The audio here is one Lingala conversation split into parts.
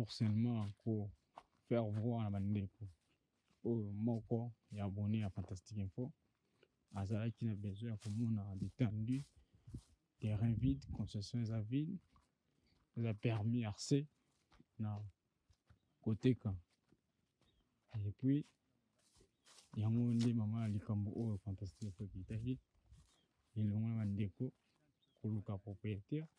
seulement pour faire voir à Bandeko. Moko et abonné à Fantastique Info. Azala qui n'a besoin de monde détendu, terrain vide, concession à vide, ça a permis RC na côté quand. Et puis il y a un monde maman likambo au Fantastique Info qui tahi. Il l'ont Bandeko koluka propriétaire.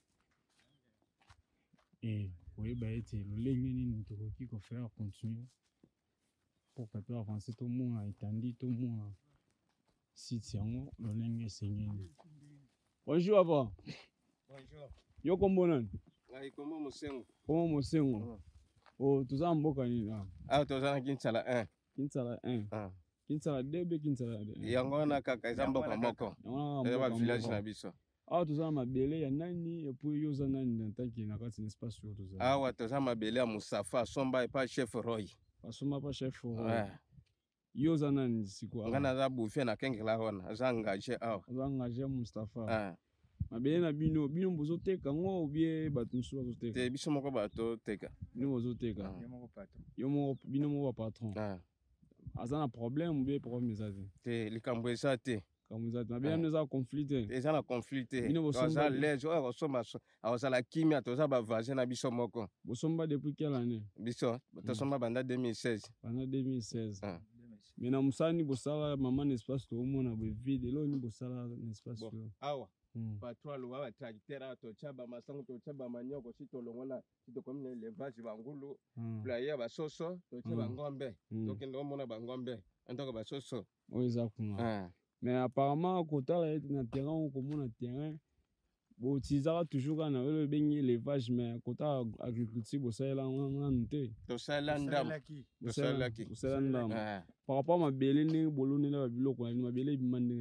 Et oui, bah, le ligne qui peut faire continuer pour que tu avances tout le monde, étendu tout le monde. Si tu as le ligne, c'est bonjour, avant. Bonjour. Yo, comment Comment monsieur? Comment monsieur? Oh, tout ça en beau candidat. Ah, tout ça en Kinsala 1. Kinsala 1. Kinsala 2, Kinsala 2. Yangona kaka, Zamboka Moko. Yangona village na biso. Ah, tout ça, ma belle, il y a nani, et puis il y a nani dans ta qui n'a pas un espace sur tout ça. Ah, ouais, tout ça, ma belle, à Moussafa, Somba et pas chef Roy. Somba pas chef Roy. Ouais. Yo nani, c'est quoi? On a bouffé na Kengla Hona, j'ai engagé. Ah, j'ai engagé Moustapha. Ah. Ma belle, na bino bozo teka, ngo, ou bien, batunsu bozo teka. Te biso moko bato teka. Bino bozo teka. Yo moko, bino moko patron. Ah. Azana problème, ou bien problème, ça. Te, likambo ça te. Comme ça, mais bien nous avons conflité. Ils ont conflité. Ils ont les gens qui sont la kimia, tous ça basé na biso moko. Vous sommes depuis quelle année? Biso, tous sommes banda 2016. Banda 2016. Mais na musani bosala maman n'espace to mona be vide lo ni bosala n'espace to. Awa. Patron lo wa tracteur to chaba masango to chaba manyoko sito longola sito comme l'élevage bangulu. Playa ba soso to chaba ngombe. To kendo mona ba ngombe. Antoko ba soso. Oui, exactement. Mais apparemment, quand on est dans le terrain, on commence le terrain. Bon, utilisera toujours quand on a l'élevage, mais quand on a l'agriculture, on sait là, on a noté. On sait là, on sait là. Par rapport à ma belle, on a un biloko, ma belle,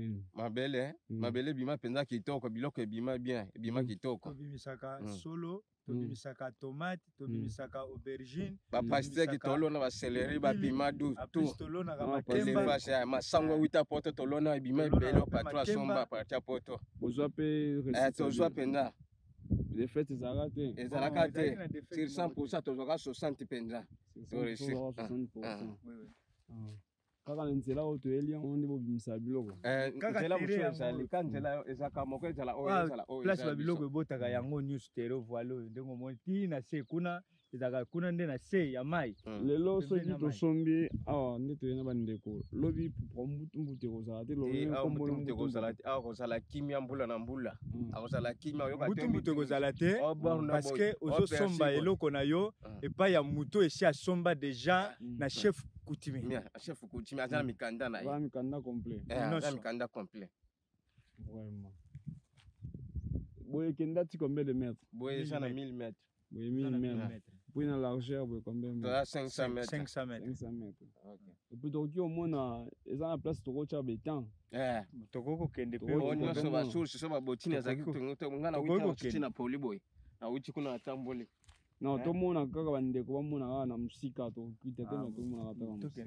ma belle, bima penza kitoko, biloko bima bien, bima kitoko. Bimisaka solo. Tobimisaka tomate, tobimisaka aubergine. Ba pasteur qui tolona ba céleri ba pima du tout. Tolona ga makemba. Ma sango wita poto tolona bima belo patron somba partia poto. Bozwa pe tozwa penza. Les fêtes zarate. Ezalakate. Sur 100% tozwa 60 penza. Sur 60%. Oui. Kaka nzela oto elia onde bobimisa biloko. Nzela bushosha likanzela ezaka moko ezala oyo. Place ba biloko ebotaka yango news tero voilo ndengo monti na se kuna ezaka kuna nde na se ya mai. Lelo soki to sombi awa ndete na bandeko. Lobi pour mbutu kozala te lobi kombo mbutu kozala te awa kozala kimia mbula na mbula. Akozala kimia yo bato mbutu kozala te parce que ozo somba eloko na yo epa ya muto esi asomba déjà na chef coutumier. Chef coutumier azana mikanda na ye. Mikanda complet. Azana mikanda complet. Vraiment. Boye kenda ti combien de mètres? Boye ça na 1000 mètres. Boye 1000 mètres. Puis dans la largeur boye combien de mètres? 500 mètres. 500 mètres. 500 mètres. OK. Et puis donc au moins eza na place to kocha betan. Tokoko kende pe on so ba source so ba botine za kitu ngana wita kitina poli boy. Na uchi kuna atamboli. Non, tout le monde a encore bandeko bamona na musika to kita te na tout le monde a ta musika.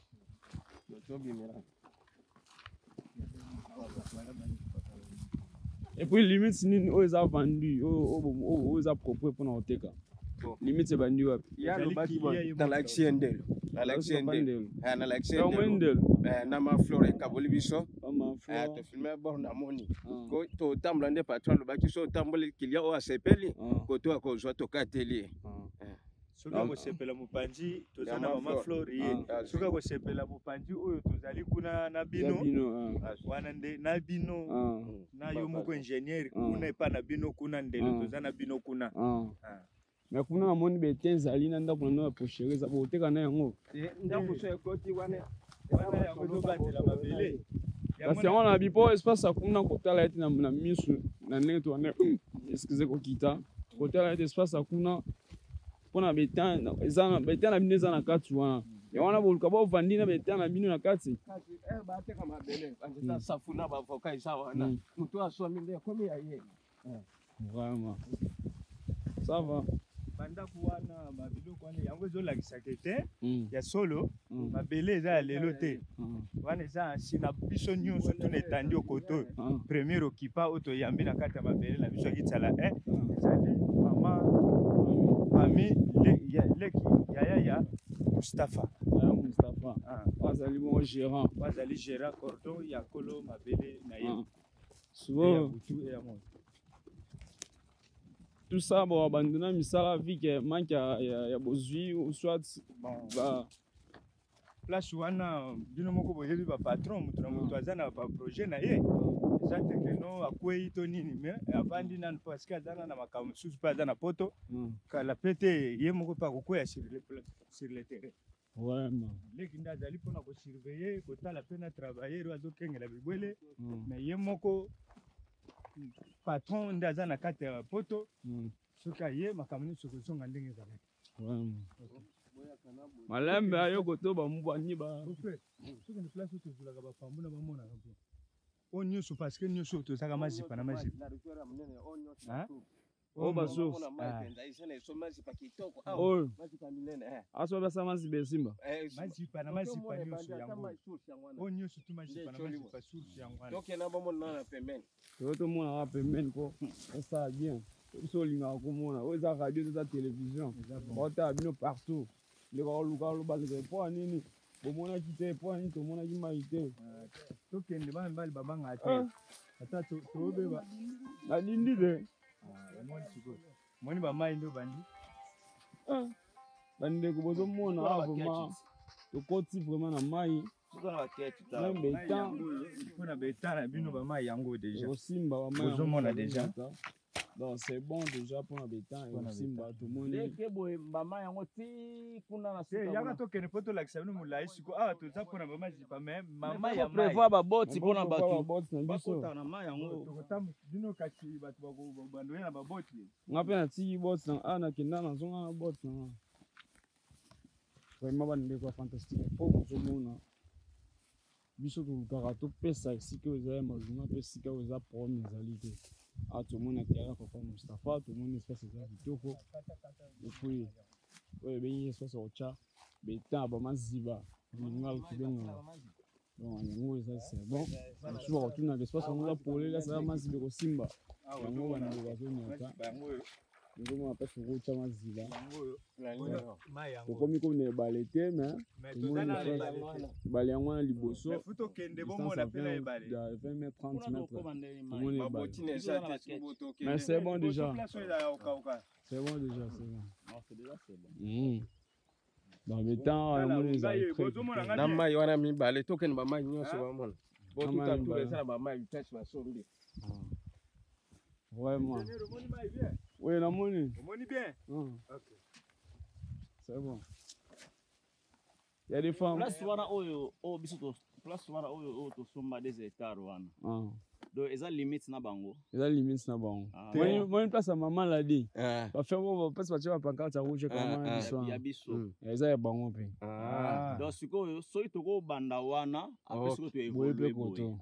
Et puis limite si on a vendu on a propre pour nous teka. Limite c'est vendu wapi? Ya lo baki dans l'accident. Na l'accident. Na ma flore kaboli biso. To filmer bord na moni. Ko to tambla nde patron lo baki so tamboli kilia o asepeli ko to ko zo to kateli. Soka ko sepela mupanji to zana mama flore ye. Soka ko sepela mupanji oyo to zali kuna na bino. Wana nde na bino. Na yo moko ingénieur kuna pa na bino kuna ndelo to zana bino kuna. Mais kuna amoni beten zali na ndako na pochereza bo teka na yango. Ndako so ekoti wana yango zo batela mabele. Parce que on a bipo espace akuna kotala eti na misu na neto wana excusez ko kita. Kotala eti espace akuna pona betan ezana betan na bineza na kati wana. Ya wana boluka ba vandi na betan na bino na kati. Ba teka mabele. Anja safuna ba voka isa wana. Mutu asomi nde komi ya ye. Vraiment. Ça va. Banda kuwana mabiloko wana yango zo lakisa kete ya solo mabele eza ya lelo te wana eza sina biso nyonso tuna etandi okoto premier occupant oto yambi na kata mabele na biso kitala ezali mama famille ya Mustafa. Mustafa. Bazali bon gérant. Bazali gérant cordon ya kolo mabele na ye. Souvent tout ça bon abandonner misala vie que manque ya bozui ou soit ba place wana bino moko boyebi ba patron mutu na mutu azana ba projet na ye. Exacte que non akwei to nini mais avandi nan parce que azana na makambo susu pa azana poto kala pete ye moko pa kokwea sur le terrain. Vraiment. Leki nda azali pona ko surveiller ko tala pena travailler ozo kengela bibwele mais ye moko patron nda azana kati ya poto soka ye makambo susu songa ndenge ezali. Vraiment. Malembe ayo kotoba mubani ba. Soka ni place où tozulaka ba fambu na ba mona ko. On nyusu parce que nyusu tozaka mazipa na mazipa. Oh baso. Oh. Aso basa mazipa simba. Mazipa na mazipa nyusu yango. On nyusu tu mazipa na mazipa source yango. Donc na ba mona na pembeni. Toto mona na pembeni ko. Ça bien. Biso linga ko mona. O za radio za télévision. Ota bino partout. Le luka lo ba le po nini. Bomona kite po nini to mona kimaite. To kende ba mbali babanga ate. Ata to beba. Na dindi de. Moni ba mai ndo bandi. Bandi ko bozo mona vraiment. To koti vraiment na mai. Même betan. Kuna betan na bino ba mai yango déjà. Simba ba mai. Bozo mona déjà. Donc c'est bon déjà pour la bétail et simba tout le monde. Leke boye mama yango ti kuna na sika. Yaka to kene poto la kisabino mulai siko ah to za pona mama jipa mais mama ya mai. Prévoir ba boti pona batu. Bato na mai yango. To kotam dino kati batu ba bandoye na ba boti. Ngape na ti boti na ana kinda na zonga na boti na. Vraiment bande quoi fantastique. Pour tout le monde. Biso to karato pesa sika oza mazuna pe sika oza promis ezalite. Ah, tout le monde a carré pour Mustafa, tout le monde espèce de vitoko. Et puis, ouais, ben il espèce de chat, ben t'as pas mal ziba, l'ingal qui vient. Bon, yango ça c'est bon. Toujours retourner dans l'espace on va pour là ça va maziba ko simba. Yango wana ko bazonyaka. Yango on appelle sur chat maziba. Ko komi ko ne balete mais bale yango na liboso. Mais futo kende bon mona pela e bale. 20 mètres 30 mètres. Mais c'est bon déjà. C'est bon déjà, c'est bon. Non, c'est déjà c'est bon. Dans le temps, on les a écrits. Nama ywana mi bale token ba mai nyoso ba mona. Bo tout à tout les ba mai tâche ba sombi. Vraiment. Oui, la monnaie. Money bien. OK. C'est bon. Il y a des femmes. Place wana oyo o biso to place wana oyo to somba des hectares wana. Donc eza limite na bango. Eza limite na bango. Moi une place à maman l'a dit. Va faire on passe pas tu vas pancarte rouge comment ya biso. Eza ya bango pe. Donc siko so itoko banda wana après siko to évoluer koto.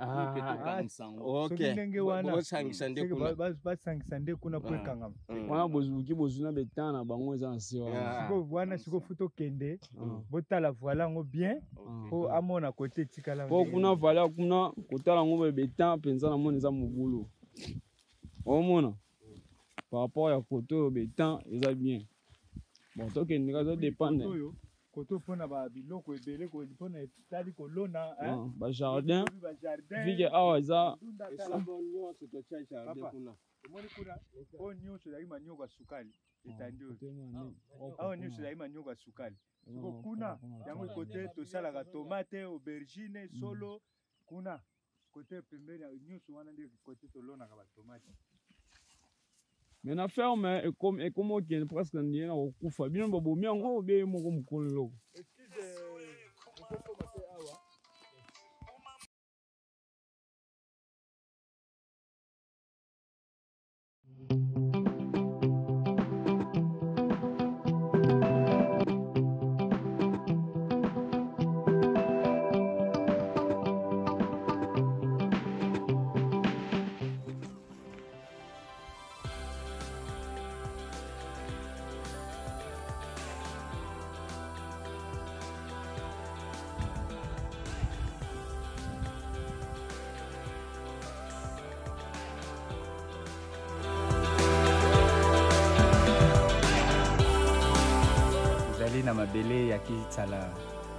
OK. Ndenge wana. Bo sangisa nde kuna. Ba sangisa nde kuna po kangama. Wana bozuki bozuna betan na bango eza nsi wana. Siko wana siko futo kende. Botala voilà ngo bien. Po amona côté tikala. Po kuna voilà kuna kotala ngo betan penza na moni za mobulu. Omona. Par rapport à photo betan eza bien. Bon to ke ndika zo dépendre. Koto pona ba biloko ebele ko pona etali ko lona hein. Ba jardin. Vike awa eza esa bonyo to cha jardin kuna. Omoni kuna onyo so dai manyo kwa sukali. Etandio. Awa nyo so dai manyo kwa sukali. Siko kuna yango kote to sala ka tomate, aubergine, solo kuna. Côté pembeni ya nyusu wana ndio côté tolona ka tomate. Mais na ferme et comme ok presque ndiye na okufa bino bobomi yango be moko mukolo. mabele ya kitsala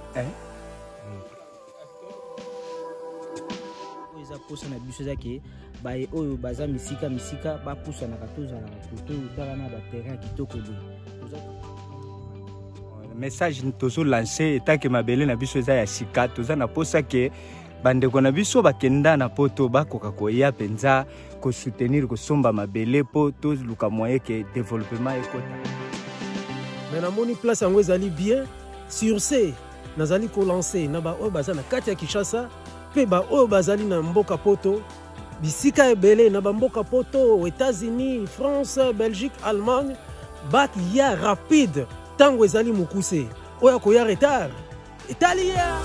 eza posa na biso ezake baye oyo baza misika bapusana katozala koto tala na baterrain kitoko boye message tozo lancer etake mabele na biso eza ya sika toza na posa ke bandeko na biso bakenda na poto bakoka koya penza ko soutenir kosomba mabele po toluka moyen ke développement ekota mais namoni place yango ezali bien sur ce nazali kolancer na baoyo baza na kati ya Kinshasa pe baoyo bazali na mboka poto bisika ebele na bamboka poto États-Unis, France, Belgique, Allemagne bakia rapide tango ezali mukuse oya koya retard Italia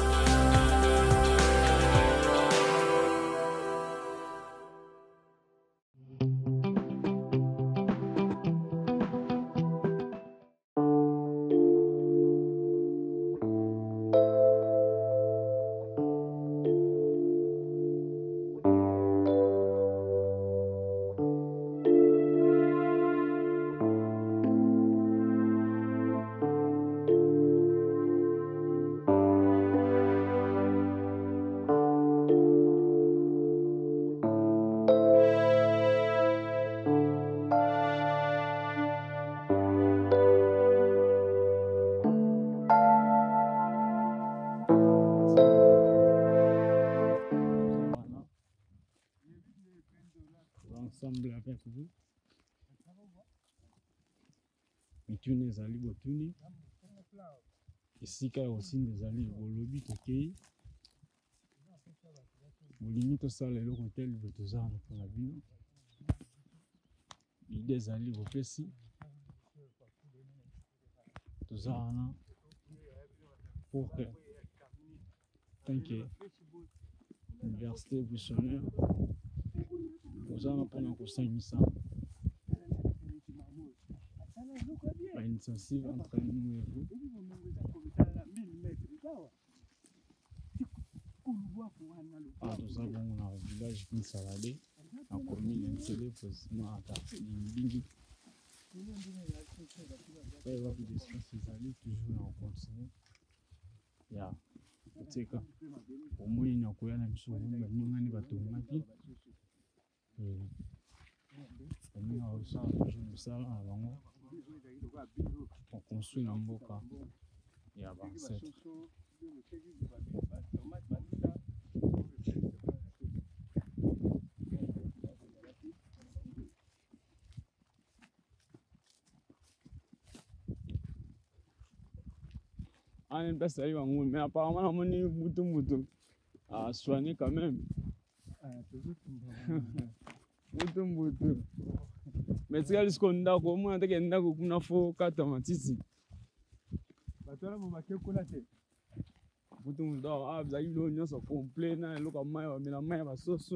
ensemble avec vous. Mitune ezali botuni. Esika aussi ezali bolobi tokei. Bolingi tosala eloko te libo tozala na bino. L'idée ezali bopesi. Tozala pour que tant que l'université buissonnaire tozala mpona kosangisa initiative entre nous et vous. Toza bongo na village Kinsalade na commune Nsele précisément à Tartingi. Et va vous espace ezali toujours en continu. Ya teka omoni na koya na biso ngomba ningani batongaki. On a aussi toujours mosala na bango on construit na mboka ya bancêtre. Une place à Yvangoul, mais apparemment, on a bouton à soigner quand même. Bouton. Mais c'est ce qu'on a comme on a dit qu'on a fait 4 matisi. Bouton d'or, ah, vous avez eu l'oignon sur complet, na le comme moi, mais la main va sauce.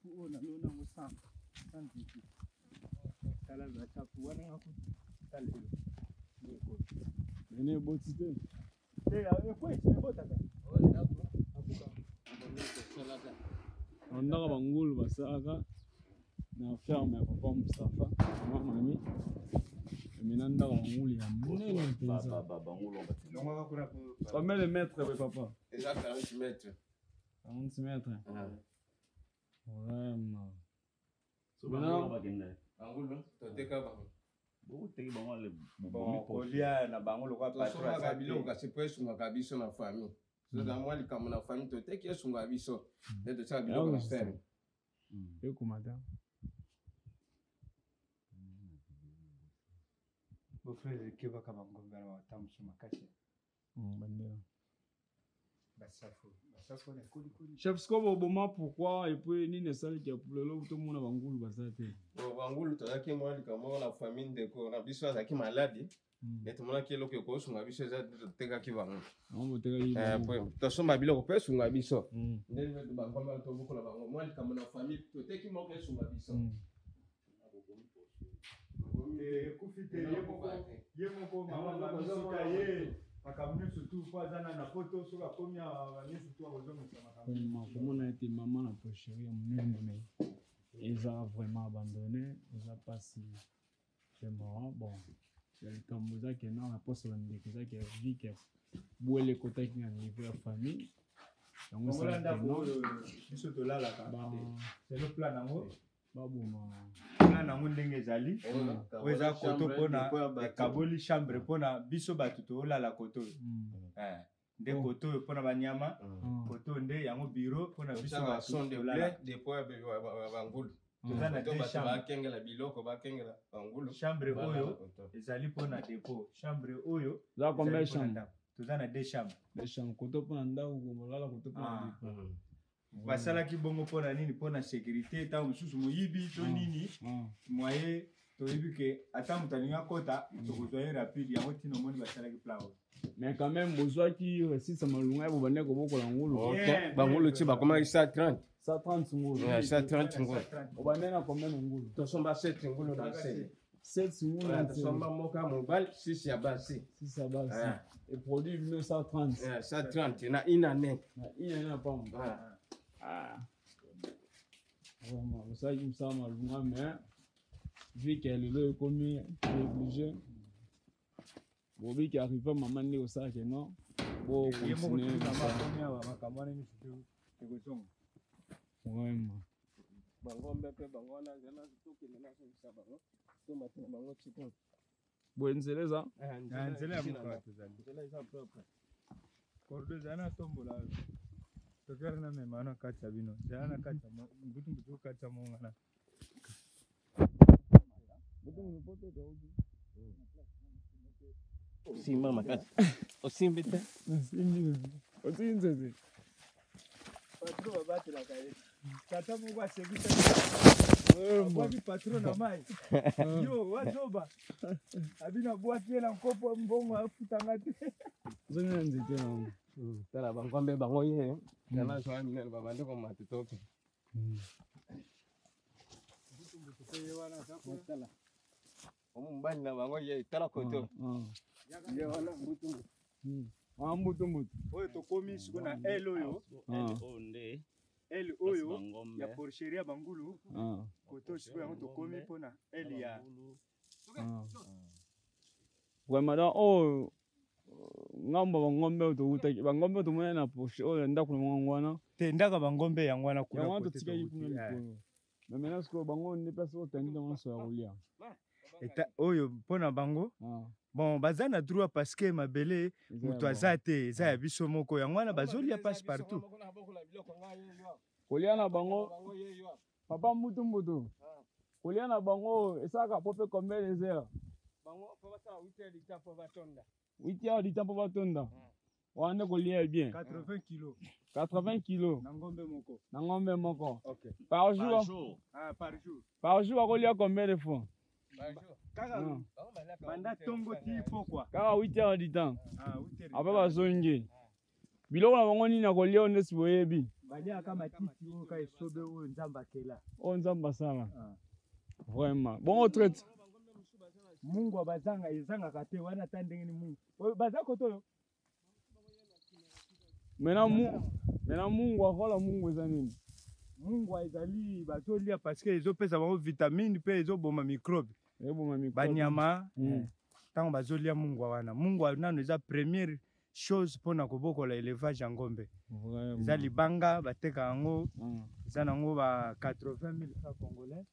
Venez botiter. On a Bangoul Basaka, na ferme ya papa Moustapha, maman Mami. Maintenant Bangoul ya monene penza. Combien de mètres papa? Déjà 40 mètres. 40 mètres. Vraiment. Bangoul, toteka bango. Bon, kolia na bango lokwa patron aza biloko kasi po esungaka biso na famille. Soza mwa likambo na famille toteki esunga biso. Nde tosala biloko na ferme. Ekomata. Bo frère keba kama ngombe na watamu makasi. Bandera. Basafo na kuli. Chef Scobo boma pourquoi et puis ni ne sali qui pour le lot tout le monde Bangoul basate. Bon Bangoul tozaki mwa likambo na famille ndeko na biso azaki malade. Et tout le monde qui est là ko sunga biso za teka ki bango. On boteka yi. Tosomba biloko pe sunga biso. Ndeli betu bangomba to bukola bango mwa likambo na famille toteki moko sunga biso. Yemoko mama misuka ye makamune surtout kwa zana na poto soka komia wani surtout awozomo sama comment a été maman la peu chérie monene mais ils ont vraiment abandonné ils ont pas si c'est mort bon likambo ezaki na poso bandeko ezaki vi ke bwele ekotaki na niveau ya famille yango biso tolalaka selo plan nango baboma plan nango ndenge ezali oyo eza koto mpona ekaboli chambre mpona biso bato tolala koto oyo nde koto oyo mpona banyama koto nde yango biro mpona biso bangulu toza na bakengela biloko bakengela bangulu chambre oyo ezali mpona depo chambre oyo za combien chambre toza na deux chambres koto mpona ndako komolala koto mpona basalaki bongo mpona nini mpona sécurité ntango mosusu moyibi to nini moye toyebi ke ata moto alingi akota tokozwa ye rapide yango ntina omoni basalaki plan oyo mais quand même bozwaki resisa malunga ebo bande kobokola ngulu bangulu ti bakomaki 130 ngulu 130 ngulu obande na combien ngulu tosomba 7 ngulu na 7 ngulu tosomba moka mobile 6 ya basi et produit 1930 130 na une année na pamba vraiment osalaki mosala malunga mais vu que lelo ekomi obligé bobiki arrive mama nde osalaki non bocontinue vraiment bangombe mpe bango wana zana tokende nasongisa bango tomatela bango tikon boye nzela eza nzela ya mokato nzela eza propre kordo eza na tombola tokera na mema na kati ya bino zala na kati ya mbutu kati ya mongana simba makati osimbi te osinzeze patron babatelaka ye tata moko asebisa abwaki patron na mai yo wazoba abina bwaki ye na nkopo mbongo afutanga te zonga na nzete nango tala bangombe bango ye yana zwa minene babande komata toke omubali na bango ye tala koto ye wana mbutu oyo tokomi siko na ele oyo ele oyo ya porcherie ya bangulu koto siko yango tokomi mpona ele ya vraiment donc oyo ngambo bangombe oyo tokutaki bangombe oyo tomoni na poche oyo ndako na bango wana te ndaka bangombe yango wana kuna yango wana totikaki kuna likolo mais maintenant sikoyo bango nde place oyo otangi nango nyonso ya kolia oyo mpona bango bon baza na droit parce que mabele moto aza te eza ya biso moko yango wana bazolia passe partout kolia na bango papa mbutu kolia na bango esalaka po mpe combien de heures 8 heures du temps mpo batonda wana nde kolia bien 80 kilos na ngombe moko par jour bakolia combien de fois banda tongo ti pokwa kaka 8 heures du temps ape bazongi biloko na bango nini akolia oyo ndesi boyebi baliaka matiti oyo ka esobe oyo nzambe akela oyo nzambe asala vraiment bongo traite mungu bazanga ezangaka te wana ta ndenge ni mungu baza koto oyo mena mungu akola mungu eza nini mungu ezali bazolia parce que ezopesa bango vitamine mpe ezoboma microbe banyama ntango bazolia mungu wana mungu nano eza première chose mpona kobokola élevage ya ngombe eza libanga bateka yango eza nango ba 80 000 francs congolais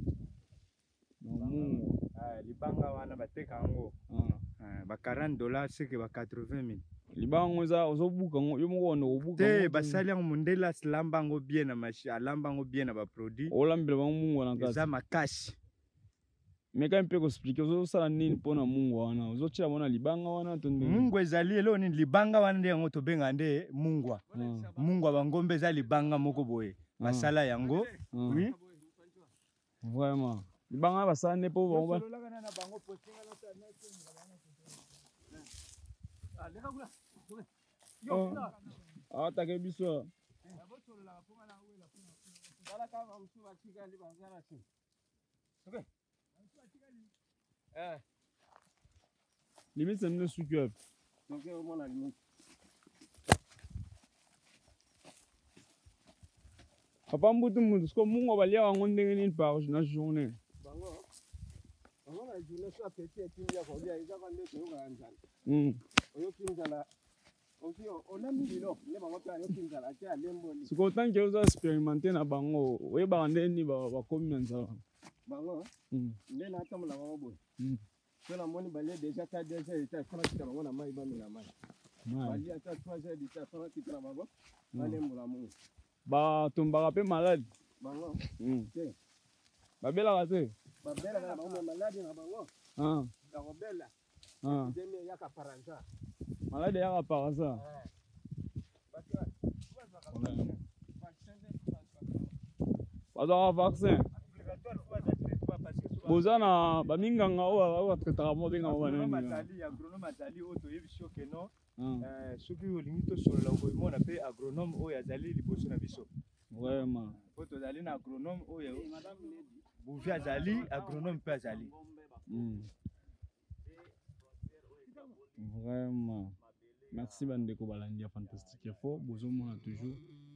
libanga wana bateka yango ba 40 dollars seke ba 80 000 libanga eza ozobuka ngo yo moko wanda kobuka te basali yango mondele alamba yango bien na machi alamba yango bien na baproduit olambela bango mungu wana kati eza makasi meka mpe koexplike ozosala nini mpona mungu wana ozotyela bona libanga wana to ndenge mungu ezali elo nini libanga wana nde yango tobenga nde mungwa mungwa bangombe eza libanga moko boye basala yango oui vraiment libanga basala nde mpo bango atake biso limite c'est mieux suki wapi papa mbutu siko mungu baliaka yango ndenge nini par na journée journée soit petit et qu'il y a qu'on dit ils ont des choses à dire. On a mis l'eau, les mamans qui ont dit à la lembo. C'est content que vous expérimentez na bango. Oui, bah on est ni bah combien ça. Bango. Ndé na tamu la bango. So la moni balé déjà ta déjà était fana qui bango na mai ba mi na mai. Bali ata 3 heures d'ita fana qui na bango. Balé mo la mo. Ba tombaka pe malade. Bango. OK. Ba bela kate. Ba bela na bango malade na bango. La robela. Demi yaka paranja. Malade yaka paranja. Pas vaccin. Bozana baminganga owa traitera mo benga mo banani. Agronome azali oto yebiso ke non. Soki olingi to solola okomona pe agronome oyo azali liboso na biso. Vraiment. Oto azali na agronome oyo Bouvi azali agronome pe azali. Vraiment. Merci bandeko balandia fantastique fort bozomona toujours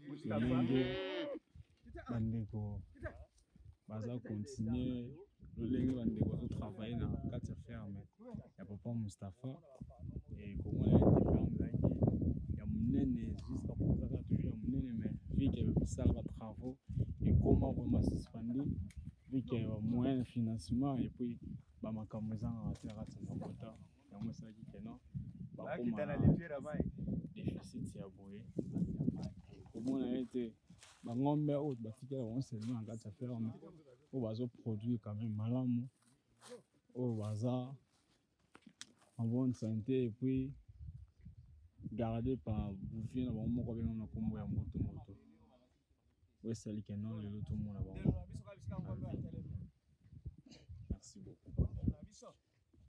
bandeko baza continuer lolenge bandeko bazo travailler na kati ya ferme ya papa Mustapha et comment la ferme zaki ya munene jusqu'à présent toujours ya munene mais vu que ça va travaux et comment vraiment suspendre vu que moyen de financement et puis ba makambo ezanga atera tsakota yango saki kenan déficit ya boye komona ete bangombe oyo batikela bango seulement na kati ya ferme oyo bazoproduire quand même malamu oyo baza en bonne santé et puis gardé par bouvier na bango moko benga na kombo ya moto oyo esali kenan lelo tomona bango. Merci beaucoup.